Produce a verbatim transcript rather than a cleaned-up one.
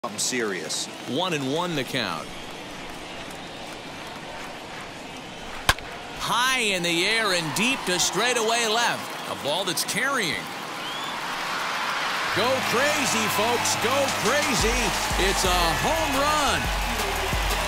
Something serious. One and one the count. High in the air and deep to straightaway left. A ball that's carrying. Go crazy, folks. Go crazy. It's a home run.